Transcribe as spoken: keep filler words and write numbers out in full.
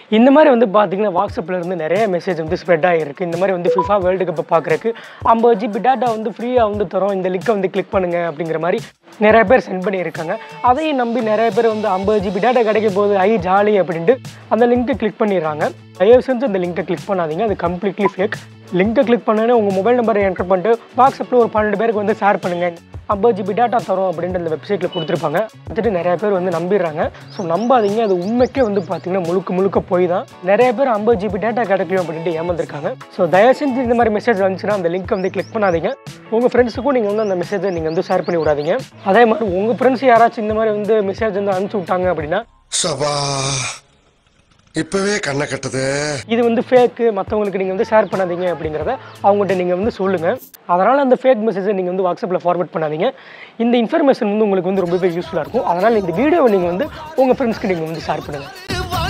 இந்த மாதிரி வந்து பார்த்தீங்கன்னா வாட்ஸ்அப்பில் இருந்து நிறைய மெசேஜ் வந்து ஸ்ப்ரெட் ஆகிருக்கு. இந்த மாதிரி வந்து ஃபிஃபா வேர்ல்டு கப்பை பார்க்குறக்கு ஐம்பது ஜிபி டேட்டா வந்து ஃப்ரீயாக வந்து தரோம், இந்த லிங்கை வந்து கிளிக் பண்ணுங்கள் அப்படிங்கிற மாதிரி நிறைய பேர் சென்ட் பண்ணியிருக்காங்க. அதையும் நம்பி நிறைய பேர் வந்து ஐம்பது ஜிபி டேட்டா கிடைக்க போகுது, ஐ ஜாலி அப்படின்ட்டு அந்த லிங்கை கிளிக் பண்ணிடுறாங்க. தயவு செஞ்சு அந்த லிங்கை கிளிக் பண்ணாதீங்க, அது கம்ப்ளீட்லி ஃபேக். லிங்கை கிளிக் பண்ணோன்னே உங்கள் மொபைல் நம்பரை என்டர் பண்ணிட்டு வாட்ஸ்அப்பில் ஒரு பன்னெண்டு பேருக்கு வந்து ஷேர் பண்ணுங்கள், ஐம்பது ஜிபி டேட்டா தரும் அப்படின்ட்டு அந்த வெப்சைட்டில் கொடுத்துருப்பாங்க. வந்துட்டு நிறைய பேர் வந்து நம்பிடுறாங்க. ஸோ நம்பாதீங்க, அது உண்மைக்கே வந்து பார்த்தீங்கன்னா முழுக்க முழுக்க போய் தான் நிறைய பேர் ஐம்பது ஜிபி டேட்டா கிடைக்கும் அப்படின்ட்டு ஏமாந்துருக்காங்க. ஸோ தயவு செஞ்சு இந்த மாதிரி மெசேஜ் வந்துச்சுன்னா அந்த லிங்க் வந்து கிளிக் பண்ணாதீங்க. உங்கள் ஃப்ரெண்ட்ஸுக்கும் நீங்கள் வந்து அந்த மெசேஜை நீங்கள் வந்து ஷேர் பண்ணி விடாதீங்க. அதே மாதிரி உங்கள் ஃப்ரெண்ட்ஸ் யாராச்சும் இந்த மாதிரி வந்து மெசேஜ் வந்து அனுப்பிச்சி விட்டாங்க அப்படின்னா இப்பவே கண்ணை கட்டுது, இது வந்து ஃபேக்கு, மற்றவங்களுக்கு நீங்கள் வந்து ஷேர் பண்ணாதீங்க அப்படிங்கிறத அவங்கள்ட்ட நீங்கள் வந்து சொல்லுங்கள். அதனால் அந்த ஃபேக் மெசேஜை நீங்கள் வந்து வாட்ஸ்அப்பில் ஃபார்வர்ட் பண்ணாதீங்க. இந்த இன்ஃபர்மேஷன் வந்து உங்களுக்கு வந்து ரொம்பவே யூஸ்ஃபுல்லாக இருக்கும். அதனால் இந்த வீடியோவை நீங்கள் வந்து உங்கள் ஃப்ரெண்ட்ஸ்க்கு நீங்கள் வந்து ஷேர் பண்ணுங்கள்.